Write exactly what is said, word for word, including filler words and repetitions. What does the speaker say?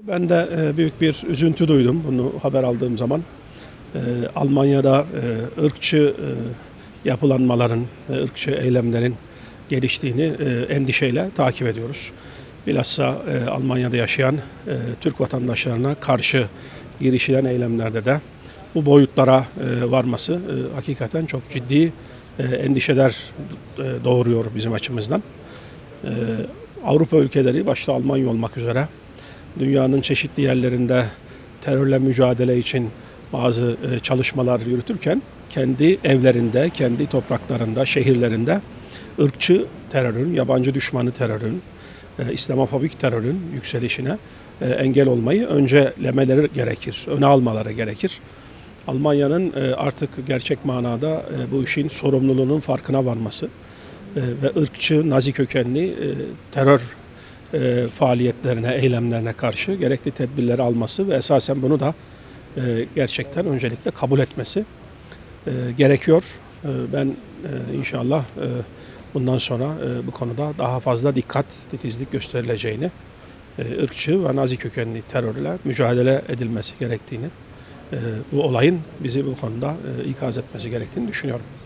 Ben de e, büyük bir üzüntü duydum bunu haber aldığım zaman. E, Almanya'da e, ırkçı e, yapılanmaların, e, ırkçı eylemlerin geliştiğini e, endişeyle takip ediyoruz. Bilhassa e, Almanya'da yaşayan e, Türk vatandaşlarına karşı girişilen eylemlerde de bu boyutlara e, varması e, hakikaten çok ciddi e, endişeler e, doğuruyor bizim açımızdan. E, Avrupa ülkeleri başta Almanya olmak üzere dünyanın çeşitli yerlerinde terörle mücadele için bazı e, çalışmalar yürütürken kendi evlerinde, kendi topraklarında, şehirlerinde ırkçı terörün, yabancı düşmanı terörün, e, İslamofobik terörün yükselişine e, engel olmayı öncelemeleri gerekir, öne almaları gerekir. Almanya'nın e, artık gerçek manada e, bu işin sorumluluğunun farkına varması e, ve ırkçı, Nazi kökenli e, terör e, faaliyetlerine, eylemlerine karşı gerekli tedbirleri alması ve esasen bunu da e, gerçekten öncelikle kabul etmesi e, gerekiyor. E, ben e, inşallah e, bundan sonra e, bu konuda daha fazla dikkat, titizlik gösterileceğini, e, ırkçı ve Nazi kökenli terörle mücadele edilmesi gerektiğini, e, bu olayın bizi bu konuda e, ikaz etmesi gerektiğini düşünüyorum.